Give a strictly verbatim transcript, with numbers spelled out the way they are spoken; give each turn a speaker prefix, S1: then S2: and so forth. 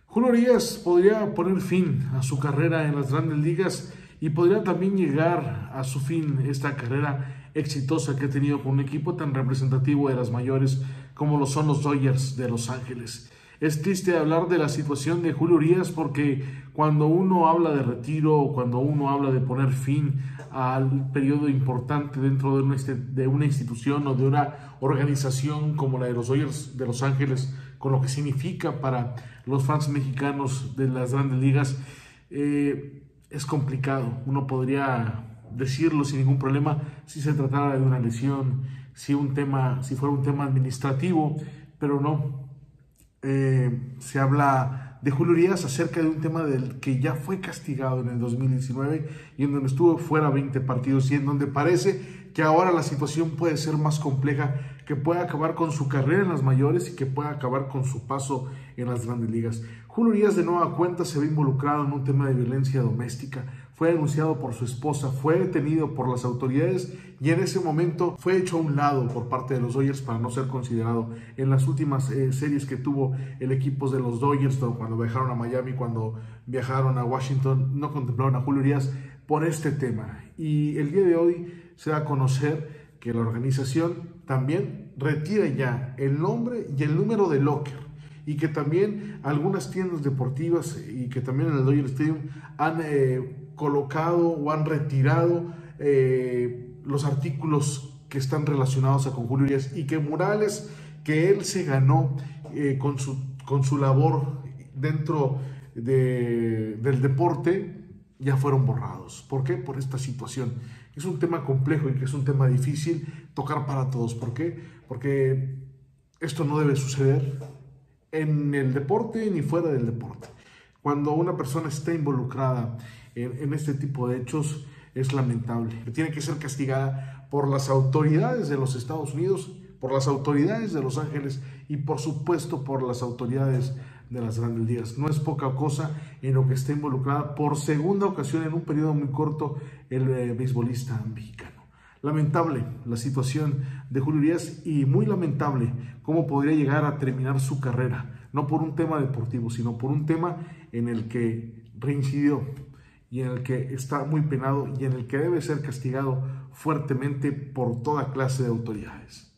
S1: Julio Urias podría poner fin a su carrera en las grandes ligas y podría también llegar a su fin esta carrera exitosa que ha tenido con un equipo tan representativo de las mayores como lo son los Dodgers de Los Ángeles. Es triste hablar de la situación de Julio Urias porque cuando uno habla de retiro, cuando uno habla de poner fin al periodo importante dentro de una, de una institución o de una organización como la de los Dodgers de Los Ángeles, con lo que significa para los fans mexicanos de las grandes ligas, eh, es complicado. Uno podría decirlo sin ningún problema si se tratara de una lesión, si, un tema, si fuera un tema administrativo, pero no. Eh, se habla de Julio Urias acerca de un tema del que ya fue castigado en el dos mil diecinueve y en donde estuvo fuera veinte partidos y en donde parece que ahora la situación puede ser más compleja, que puede acabar con su carrera en las mayores y que puede acabar con su paso en las grandes ligas. Julio Urias de nueva cuenta se ve involucrado en un tema de violencia doméstica. Fue denunciado por su esposa, fue detenido por las autoridades y en ese momento fue hecho a un lado por parte de los Dodgers para no ser considerado. En las últimas eh, series que tuvo el equipo de los Dodgers, cuando viajaron a Miami, cuando viajaron a Washington, no contemplaron a Julio Urias por este tema. Y el día de hoy se da a conocer que la organización también retira ya el nombre y el número de locker, y que también algunas tiendas deportivas y que también en el Dodger Stadium han eh, colocado o han retirado eh, los artículos que están relacionados a con Julio Urias, y que murales que él se ganó eh, con, su, con su labor dentro de, del deporte ya fueron borrados. ¿Por qué? Por esta situación. Es un tema complejo y que es un tema difícil tocar para todos. ¿Por qué? Porque esto no debe suceder en el deporte ni fuera del deporte. Cuando una persona está involucrada en, en este tipo de hechos, es lamentable. Tiene que ser castigada por las autoridades de los Estados Unidos, por las autoridades de Los Ángeles y por supuesto por las autoridades de las grandes ligas. No es poca cosa en lo que está involucrada por segunda ocasión en un periodo muy corto el eh, beisbolista mexicano. Lamentable la situación de Julio Urias y muy lamentable cómo podría llegar a terminar su carrera, no por un tema deportivo, sino por un tema en el que reincidió y en el que está muy penado y en el que debe ser castigado fuertemente por toda clase de autoridades.